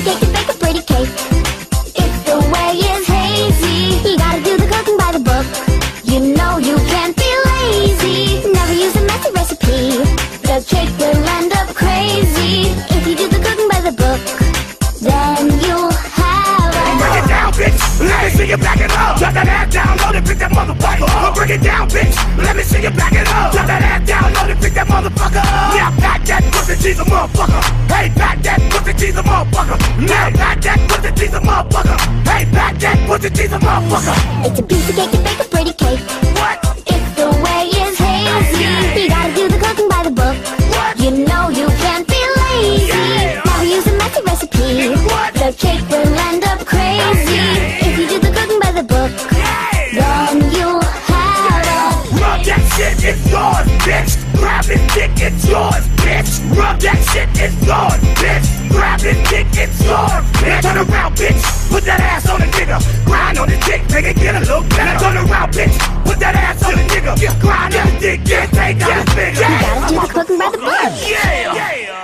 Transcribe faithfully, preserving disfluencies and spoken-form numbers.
piece of cake to bake a pretty cake. If the way is hazy, you gotta do the cooking by the book. You know you can't be lazy, never use a messy recipe. The cake will end up crazy if you do the cooking by the book. Then you'll have a break it down, bitch. Let me see you back it up. Drop that ass down, load it, pick that motherfucker up. Break it down, bitch. Let me see you back it up. Drop that ass down, load it, pick that motherfucker up. Now back that pussy, she's a motherfucker. Hey, back that pussy, she's a motherfucker. Now back that pussy, she's a motherfucker. Hey, back that pussy, she's a motherfucker. It's a piece of cake to bake a pretty cake. What? If the way is hazy, you gotta do the cooking by the book. What? You know you can't be lazy, Yeah. never use a messy recipe. What? The cake will end up crazy Yeah. if you do the cooking by the book. Then you'll have a Rub that shit, it's yours, bitch. Grab this dick, it's yours, bitch. Rub that shit, it's yours, bitch. Grab this dick, it's yours, bitch. Turn around, bitch. Put that ass on a nigga. Grind on the dick, make it get a little better. Turn around, bitch. Put that ass on a nigga. Grind on the dick, get take out his finger. You gotta do the cooking by the book. Yeah, yeah.